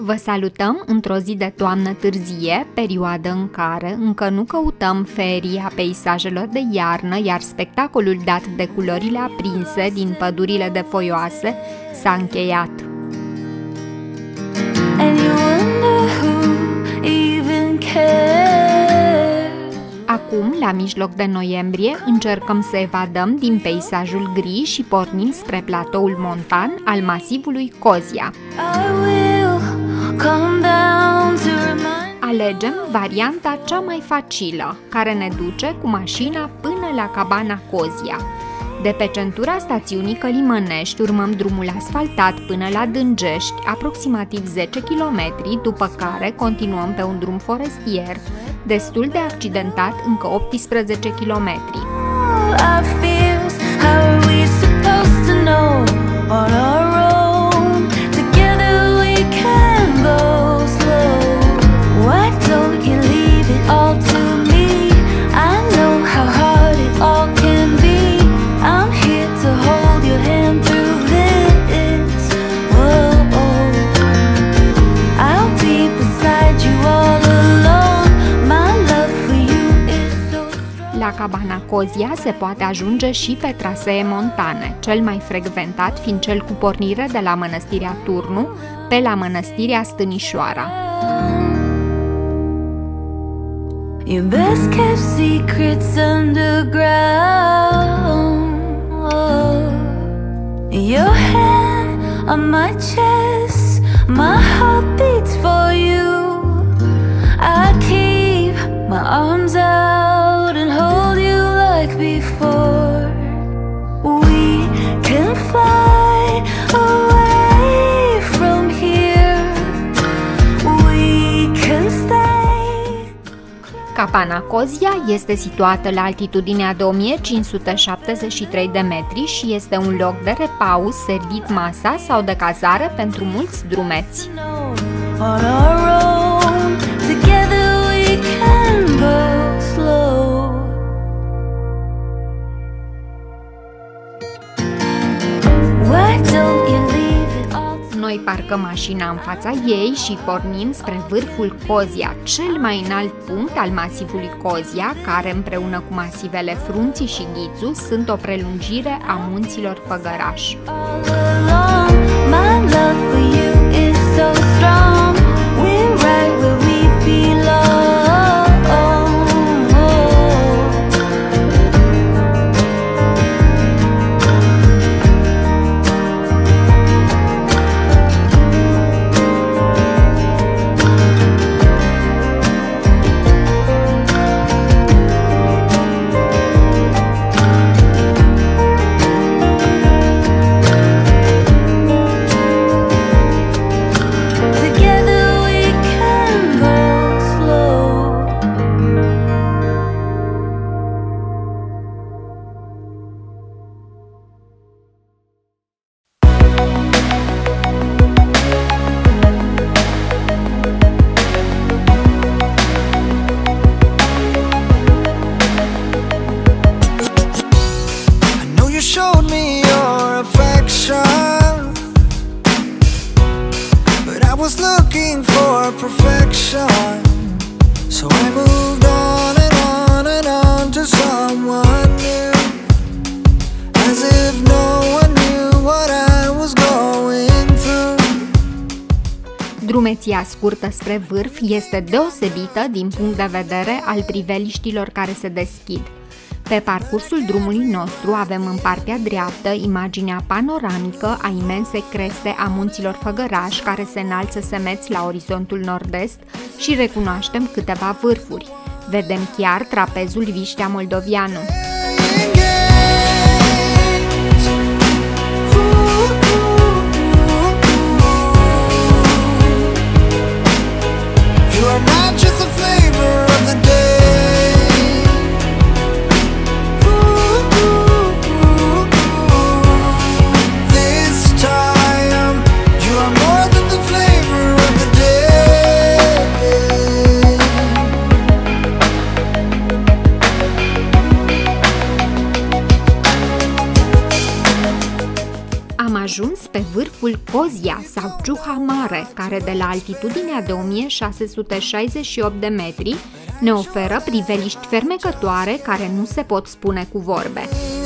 Vă salutăm într-o zi de toamnă târzie, perioadă în care încă nu căutăm feria peisajelor de iarnă, iar spectacolul dat de culorile aprinse din pădurile de foioase s-a încheiat. Acum, la mijloc de noiembrie, încercăm să evadăm din peisajul gri și pornim spre platoul montan al masivului Cozia. Alegem varianta cea mai facilă, care ne duce cu mașina până la cabana Cozia. De pe centura stațiunii Călimănești urmăm drumul asfaltat până la Dângești, aproximativ 10 km, după care continuăm pe un drum forestier, destul de accidentat, încă 18 km. La cabana Cozia se poate ajunge și pe trasee montane, cel mai frecventat fiind cel cu pornire de la Mănăstirea Turnu pe la Mănăstirea Stânișoara. Your best kept secrets underground. Your hand on my chest, my heart beats for you. I keep my arms out and hold you like before. We can fly away from here. We can stay. Cabana Cozia este situată la altitudinea de 1573 de metri și este un loc de repaus, servit masa sau de cazare pentru mulți drumeți. Noi parcăm mașina în fața ei și pornim spre vârful Cozia, cel mai înalt punct al masivului Cozia, care împreună cu masivele Frunții și Ghițu sunt o prelungire a munților Făgăraș. Drumeția scurtă spre vârf este deosebită din punct de vedere al priveliștilor care se deschid. Pe parcursul drumului nostru avem în partea dreaptă imaginea panoramică a imensei creste a munților Făgăraș, care se înalță semeți la orizontul nord-est, și recunoaștem câteva vârfuri. Vedem chiar trapezul Viștea Moldovianu. ajuns pe vârful Kozia sau Ciuha Mare, care de la altitudinea de 1668 de metri ne oferă priveliști fermecătoare care nu se pot spune cu vorbe.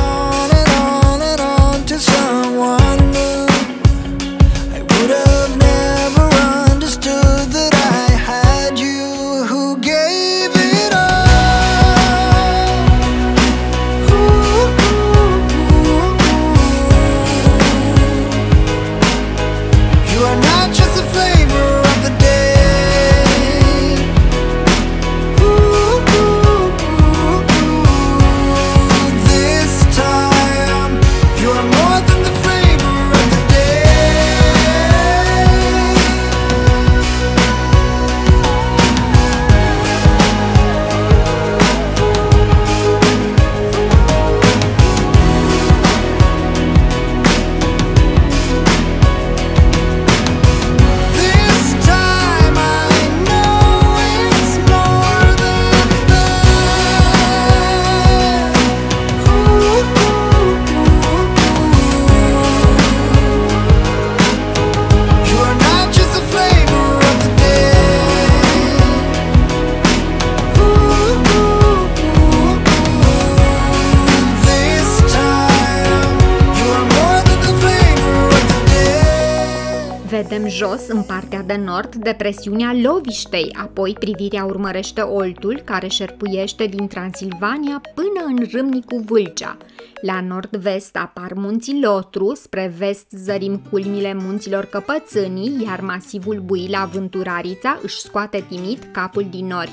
Vedem jos, în partea de nord, depresiunea Loviștei, apoi privirea urmărește Oltul, care șerpuiește din Transilvania până în Râmnicu Vâlcea. La nord-vest apar munții Lotru, spre vest zărim culmile munților Căpățânii, iar masivul Buila Vânturarița își scoate timid capul din nori.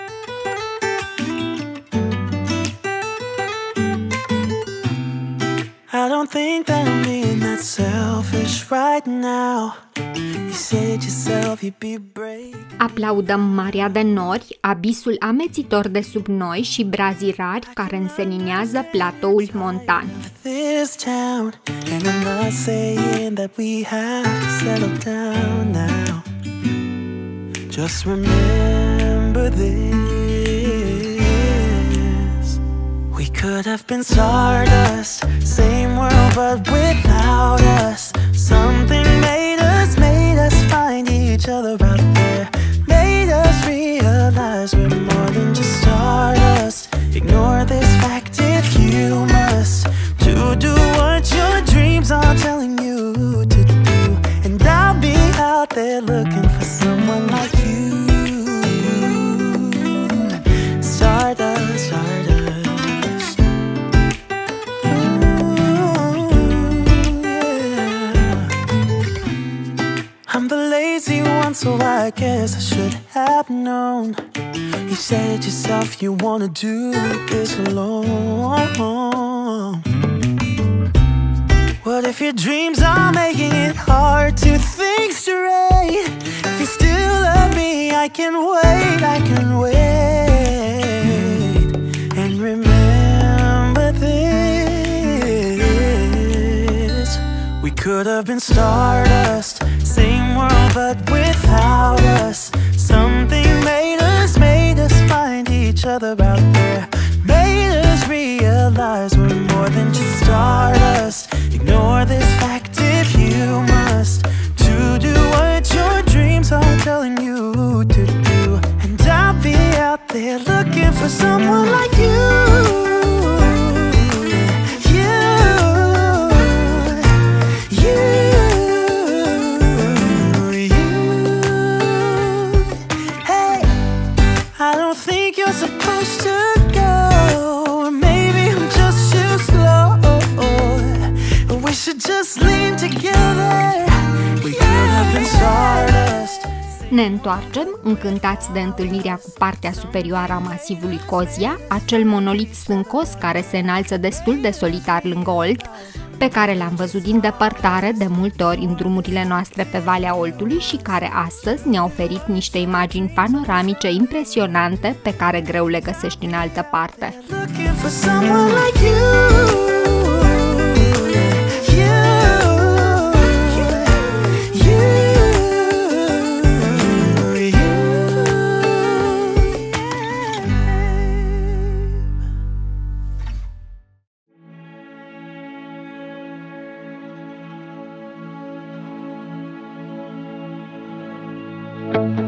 I don't think that I'm being that selfish right now. You said yourself you'd be brave. Aplaudăm Marea de Nori, abisul amețitor de sub noi și brazii rari care înseninează platoul montan. This town, and I'm not saying that we have to settle down now. Just remember this. We could have been stardust, same world but without us. Something made us find each other out there. Made us realize we're more than just stardust. Ignore this fact if you must, to do what your dreams are telling you to do. And I'll be out there looking for someone like you. Stardust, stardust. I'm the lazy one, so I guess I should have known. You said yourself you wanna do this alone. What if your dreams are making it hard to think straight? If you still love me, I can wait, I can wait. And remember this, we could have been stardust, same world but without us. Something made us find each other out there. Made us realize we're more than just stardust. Ignore this fact if you must, to do what your dreams are telling you to do. And I'll be out there looking for someone like you. Supposed to go, or maybe I'm just too slow. We should just lean together. We could have been stardust. Ne întoarcem, încântați de întâlnirea cu partea superioară a masivului Kozia, acel monolit stâncos care se înalță destul de solitar lângă Olt, pe care l-am văzut din depărtare de multe ori în drumurile noastre pe Valea Oltului și care astăzi ne-a oferit niște imagini panoramice impresionante pe care greu le găsești în altă parte. you.